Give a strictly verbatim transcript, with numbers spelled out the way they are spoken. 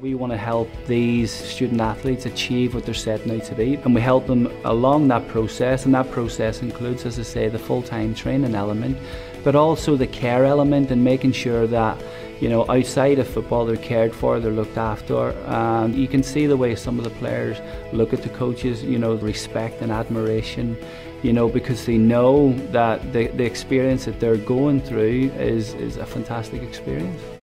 We want to help these student athletes achieve what they're setting out to be, and we help them along that process, and that process includes, as I say, the full-time training element, but also the care element and making sure that, you know, outside of football they're cared for, they're looked after. And you can see the way some of the players look at the coaches, you know, respect and admiration, you know, because they know that the, the experience that they're going through is, is a fantastic experience.